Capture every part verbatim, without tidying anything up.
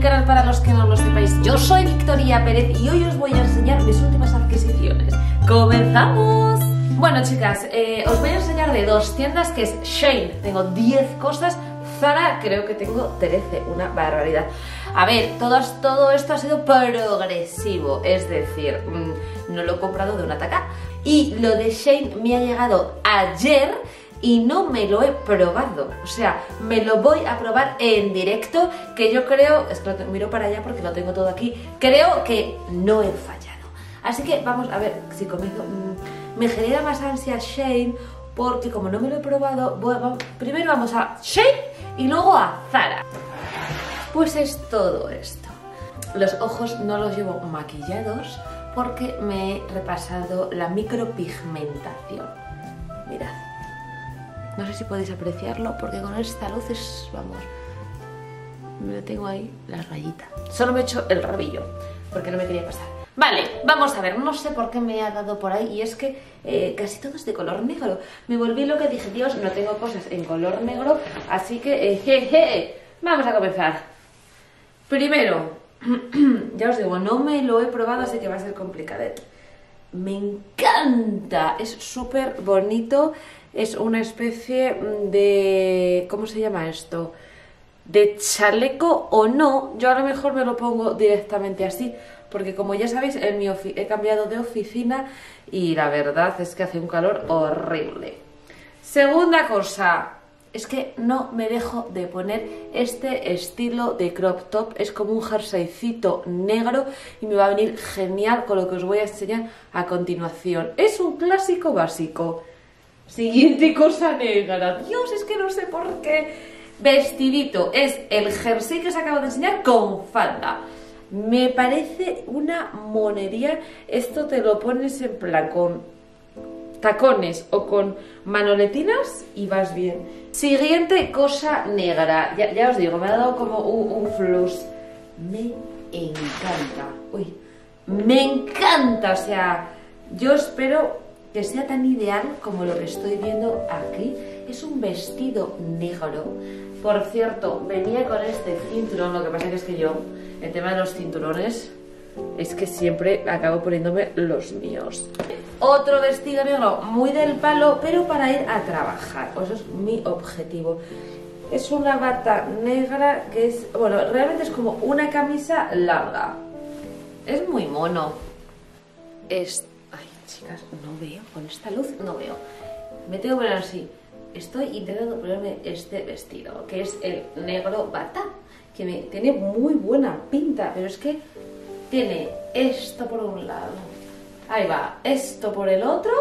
canal para los que no lo sepáis. Yo soy Victoria Pérez y hoy os voy a enseñar mis últimas adquisiciones. ¡Comenzamos! Bueno, chicas, eh, os voy a enseñar de dos tiendas, que es Shein, tengo diez cosas, Zara creo que tengo trece, una barbaridad. A ver, todo, todo esto ha sido progresivo, es decir, mmm, no lo he comprado de una tacada. Y lo de Shein me ha llegado ayer y no me lo he probado, o sea, me lo voy a probar en directo, que yo creo, es que lo miro para allá porque lo tengo todo aquí, creo que no he fallado. Así que vamos a ver si comienzo. Me genera más ansia Shein porque como no me lo he probado, voy, vamos, primero vamos a Shein y luego a Zara. Pues es todo esto. Los ojos no los llevo maquillados porque me he repasado la micropigmentación. Mirad. No sé si podéis apreciarlo porque con esta luz es, vamos, me tengo ahí la rayita. Solo me he hecho el rabillo porque no me quería pasar. Vale, vamos a ver, no sé por qué me ha dado por ahí y es que eh, casi todo es de color negro. Me volví loca y dije, Dios, no tengo cosas en color negro, así que, eh, jeje, vamos a comenzar. Primero, ya os digo, no me lo he probado, así que va a ser complicado. Me encanta, es súper bonito. Es una especie de... ¿cómo se llama esto? De chaleco o no. Yo a lo mejor me lo pongo directamente así, porque como ya sabéis, en mi he cambiado de oficina y la verdad es que hace un calor horrible. Segunda cosa, es que no me dejo de poner este estilo de crop top. Es como un jerseycito negro y me va a venir genial con lo que os voy a enseñar a continuación. Es un clásico básico. Siguiente cosa negra. Dios, es que no sé por qué. Vestidito. Es el jersey que os acabo de enseñar con falda. Me parece una monería. Esto te lo pones en plan con tacones o con manoletinas y vas bien. Siguiente cosa negra. Ya, ya os digo, me ha dado como un, un flux. Me encanta. Uy, me encanta. O sea, yo espero que sea tan ideal como lo que estoy viendo aquí. Es un vestido negro. Por cierto, venía con este cinturón. Lo que pasa es que yo, el tema de los cinturones, es que siempre acabo poniéndome los míos. Otro vestido negro muy del palo, pero para ir a trabajar. Eso es mi objetivo. Es una bata negra que es, bueno, realmente es como una camisa larga. Es muy mono. Es... Ay, chicas, no veo, con esta luz no veo. Me tengo que poner así. Estoy intentando ponerme este vestido, que es el negro bata, que me tiene muy buena pinta, pero es que tiene esto por un lado, ahí va, esto por el otro,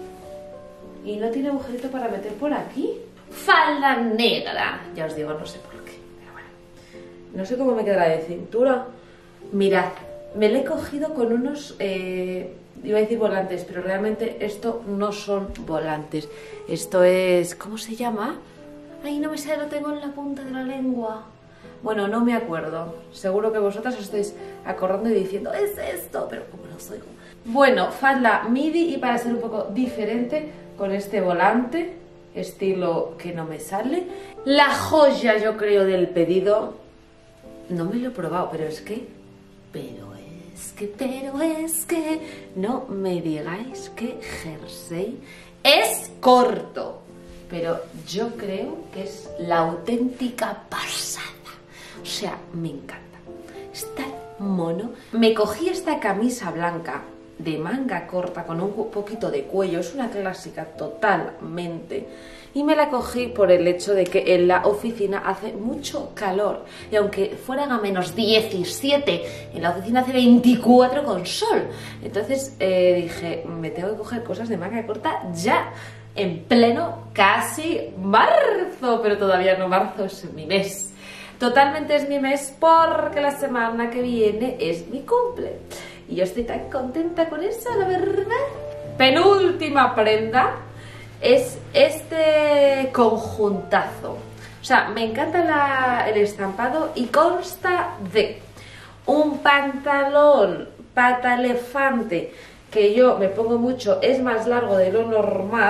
y no tiene agujerito para meter por aquí. Falda negra, ya os digo, no sé por qué, pero bueno, no sé cómo me quedará de cintura. Mirad, me lo he cogido con unos... Eh, iba a decir volantes, pero realmente esto no son volantes. Esto es... ¿cómo se llama? Ay, no me sale, lo tengo en la punta de la lengua. Bueno, no me acuerdo. Seguro que vosotras os estáis acordando y diciendo, es esto, pero como no soy... Bueno, falda midi y para ser un poco diferente, con este volante, estilo que no me sale. La joya, yo creo, del pedido, no me lo he probado, pero es que... Pero es que, pero es que... No me digáis que jersey es corto. Pero yo creo que es la auténtica pasada. O sea, me encanta. Está mono. Me cogí esta camisa blanca de manga corta con un poquito de cuello. Es una clásica totalmente. Y me la cogí por el hecho de que en la oficina hace mucho calor. Y aunque fueran a menos diecisiete, en la oficina hace veinticuatro con sol. Entonces eh, dije, me tengo que coger cosas de manga corta ya. En pleno casi marzo. Pero todavía no, marzo es mi mes. Totalmente es mi mes porque la semana que viene es mi cumple. Y yo estoy tan contenta con eso, la verdad. Penúltima prenda es este conjuntazo. O sea, me encanta la, el estampado y consta de un pantalón pata elefante que yo me pongo mucho, es más largo de lo normal.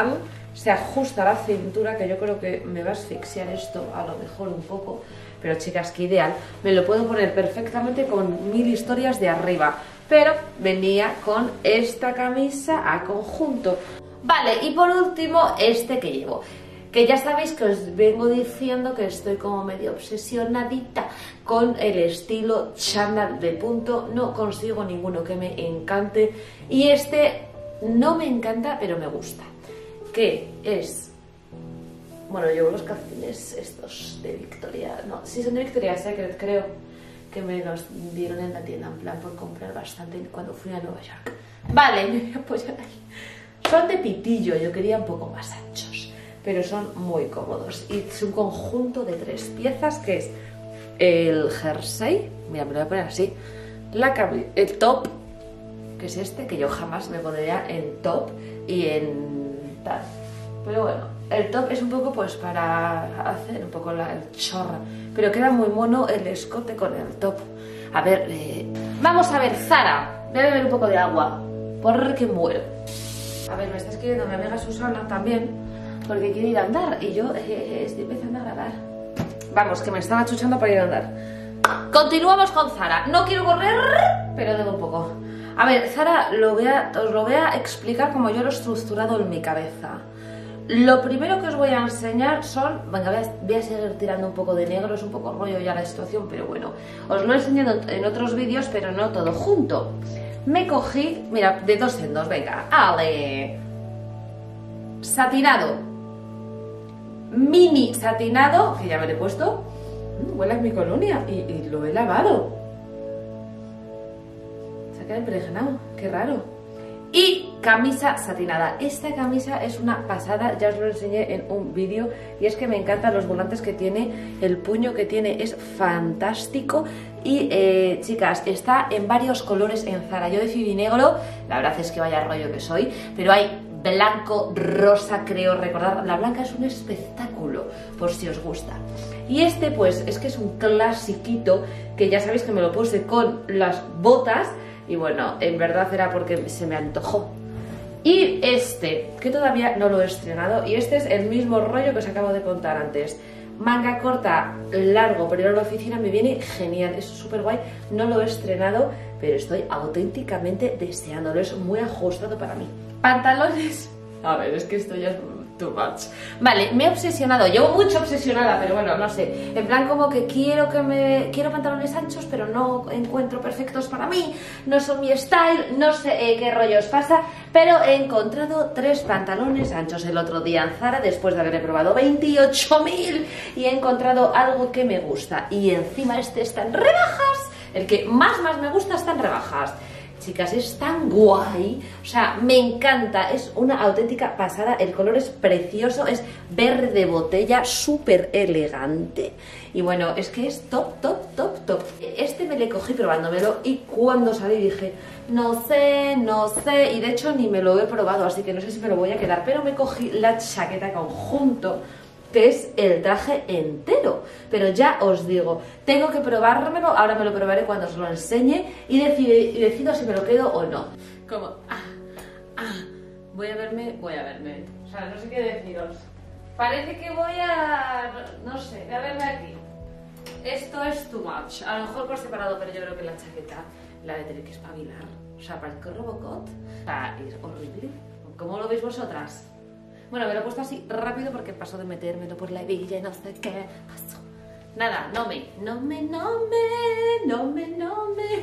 se ajusta a la cintura, que yo creo que me va a asfixiar esto a lo mejor un poco, pero chicas, que ideal. Me lo puedo poner perfectamente con mil historias de arriba, pero venía con esta camisa a conjunto. Vale, y por último este que llevo, que ya sabéis que os vengo diciendo que estoy como medio obsesionadita con el estilo chándal de punto. No consigo ninguno que me encante, y este no me encanta, pero me gusta, que es... Bueno, llevo los calcetines estos de Victoria, no, sí son de Victoria's Secret, creo que me los dieron en la tienda, en plan por comprar bastante cuando fui a Nueva York. Vale, me voy a apoyar ahí. Son de pitillo, yo quería un poco más anchos, pero son muy cómodos. Y es un conjunto de tres piezas, que es el jersey, mira, me lo voy a poner así, la el top, que es este, que yo jamás me pondría en top y en tal. Pero bueno, el top es un poco pues para hacer un poco la el chorra, pero queda muy mono el escote con el top. A ver, eh, vamos a ver, Zara, voy a beber un poco de agua, porque muero. A ver, me está escribiendo mi amiga Susana también, porque quiere ir a andar, y yo eh, estoy empezando a grabar. Vamos, que me estaba chuchando para ir a andar. Continuamos con Zara. No quiero correr, pero debo un poco. A ver, Zara, lo voy a, os lo voy a explicar como yo lo he estructurado en mi cabeza. Lo primero que os voy a enseñar son... Venga, voy a, voy a seguir tirando un poco de negro, es un poco rollo ya la situación, pero bueno. Os lo he enseñado en otros vídeos, pero no todo junto. Me cogí, mira, de dos en dos, venga, ale. Satinado. Mini satinado, que ya me lo he puesto. Mm, huele a mi colonia y, y lo he lavado. Se ha quedado impregnado, qué raro. Y camisa satinada. Esta camisa es una pasada, ya os lo enseñé en un vídeo, y es que me encantan los volantes que tiene, el puño que tiene es fantástico. Y eh, chicas, está en varios colores en Zara. Yo decidí negro, la verdad es que vaya rollo que soy, pero hay blanco, rosa, creo recordar. La blanca es un espectáculo, por si os gusta. Y este pues es que es un clasiquito, que ya sabéis que me lo puse con las botas. Y bueno, en verdad era porque se me antojó. Y este, que todavía no lo he estrenado, y este es el mismo rollo que os acabo de contar antes. Manga corta, largo, pero ir a la oficina me viene genial, es súper guay. No lo he estrenado, pero estoy auténticamente deseándolo, es muy ajustado para mí. Pantalones... A ver, es que esto ya es too much. Vale, me he obsesionado, llevo mucho obsesionada, pero bueno, no sé. En plan como que quiero que me... Quiero pantalones anchos, pero no encuentro perfectos para mí. No son mi style, no sé eh, qué rollo os pasa, pero he encontrado tres pantalones anchos el otro día en Zara, después de haber probado veintiocho mil, y he encontrado algo que me gusta. Y encima este está en rebajas. El que más más me gusta está en rebajas. Chicas, es tan guay, o sea, me encanta, es una auténtica pasada, el color es precioso, es verde botella, súper elegante, y bueno, es que es top, top, top, top. Este me le cogí probándomelo, y cuando salí dije, no sé, no sé, y de hecho ni me lo he probado, así que no sé si me lo voy a quedar, pero me cogí la chaqueta conjunto, que es el traje entero, pero ya os digo, tengo que probármelo, ahora me lo probaré cuando os lo enseñe y decido, y decido si me lo quedo o no. Como, ah, ah, voy a verme, voy a verme, o sea, no sé qué deciros. Parece que voy a, no sé, voy a verme aquí. Esto es too much, a lo mejor por separado, pero yo creo que la chaqueta la de tener que espabilar, o sea, parezco Robocop, o sea, es horrible. ¿Cómo lo veis vosotras? Bueno, me lo he puesto así rápido porque pasó de metérmelo por la hebilla y no sé qué pasó. Nada, no me, no me, no me, no me, no me.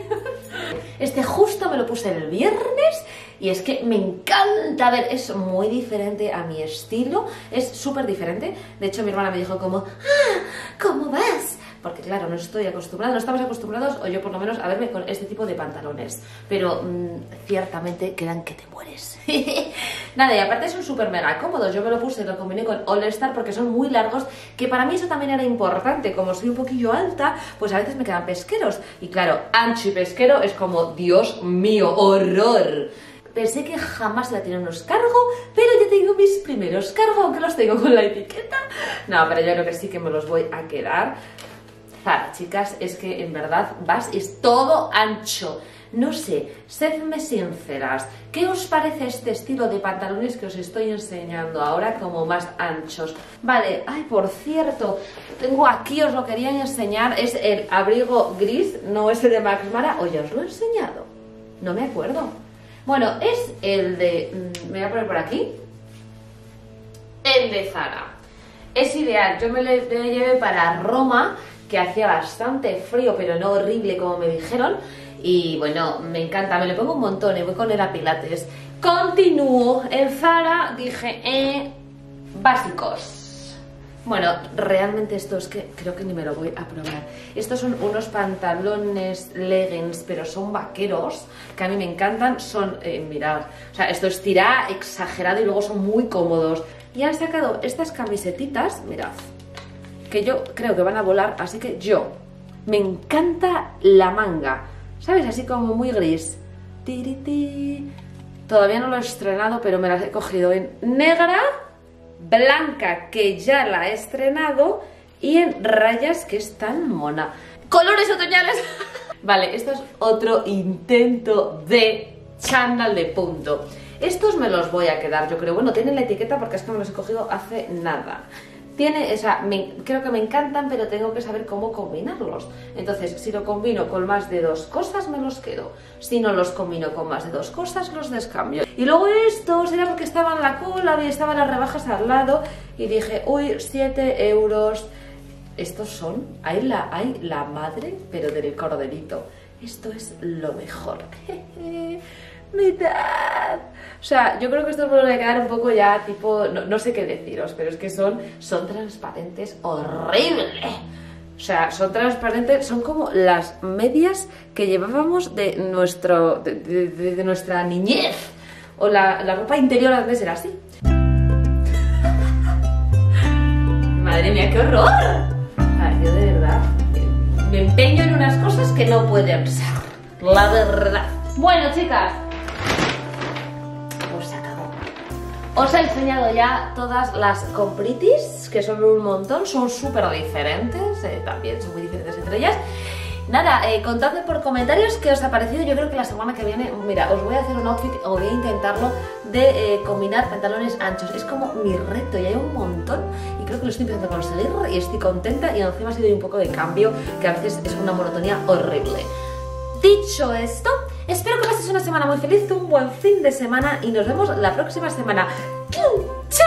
Este justo me lo puse el viernes y es que me encanta. A ver, es muy diferente a mi estilo, es súper diferente. De hecho, mi hermana me dijo como, ah, ¿cómo vas? Porque claro, no estoy acostumbrada, no estamos acostumbrados, o yo por lo menos, a verme con este tipo de pantalones. Pero mmm, ciertamente quedan que te mueres. Nada, y aparte son súper mega cómodos. Yo me lo puse, lo combiné con All Star porque son muy largos, que para mí eso también era importante. Como soy un poquillo alta, pues a veces me quedan pesqueros. Y claro, ancho y pesquero es como, Dios mío, horror. Pensé que jamás la tenía unos cargo, pero ya tengo mis primeros cargo, aunque los tengo con la etiqueta. No, pero yo creo que sí que me los voy a quedar. Zara, chicas, es que en verdad vas, es todo ancho. No sé, sedme sinceras, ¿qué os parece este estilo de pantalones que os estoy enseñando ahora como más anchos? Vale, ay, por cierto, tengo aquí, os lo quería enseñar, es el abrigo gris, no ese de Max Mara, o ya os lo he enseñado, no me acuerdo. Bueno, es el de, me voy a poner por aquí, el de Zara. Es ideal, yo me lo llevé para Roma, que hacía bastante frío, pero no horrible como me dijeron. Y bueno, me encanta, me lo pongo un montón y voy con él a pilates. Continúo, en Zara dije, eh, básicos. Bueno, realmente esto es que creo que ni me lo voy a probar. Estos son unos pantalones leggings, pero son vaqueros, que a mí me encantan. Son, eh, mirad, o sea, esto es tirá exagerado y luego son muy cómodos. Y han sacado estas camisetitas, mirad, que yo creo que van a volar, así que yo, me encanta la manga. ¿Sabes? Así como muy gris. Tiriti. Todavía no lo he estrenado, pero me las he cogido en negra, blanca, que ya la he estrenado, y en rayas, que es tan mona. ¡Colores otoñales! Vale, esto es otro intento de chándal de punto. Estos me los voy a quedar, yo creo. Bueno, tienen la etiqueta porque es que me los he cogido hace nada. Tiene, o sea, me, creo que me encantan, pero tengo que saber cómo combinarlos. Entonces, si lo combino con más de dos cosas, me los quedo. Si no los combino con más de dos cosas, los descambio. Y luego estos era porque estaba en la cola y estaban las rebajas al lado. Y dije, uy, siete euros. Estos son, hay la, hay la madre, pero del corderito. Esto es lo mejor. ¡Mitad! O sea, yo creo que esto me lo voy a quedar un poco ya tipo, no, no sé qué deciros, pero es que son, son transparentes horrible. O sea, son transparentes, son como las medias que llevábamos de, nuestro, de, de, de, de nuestra niñez. O la, la ropa interior antes era así. Madre mía, qué horror. Ay, yo de verdad me empeño en unas cosas que no pueden ser. La verdad. Bueno, chicas, pues se acabó. Os he enseñado ya todas las compritis, que son un montón, son súper diferentes, eh, también son muy diferentes entre ellas. Nada, eh, contadme por comentarios qué os ha parecido. Yo creo que la semana que viene, mira, os voy a hacer un outfit, o voy a intentarlo, de eh, combinar pantalones anchos. Es como mi reto, y hay un montón, y creo que lo estoy empezando a conseguir, y estoy contenta, y encima ha sido un poco de cambio, que a veces es una monotonía horrible. Dicho esto, espero que pases una semana muy feliz, un buen fin de semana, y nos vemos la próxima semana. ¡Chao!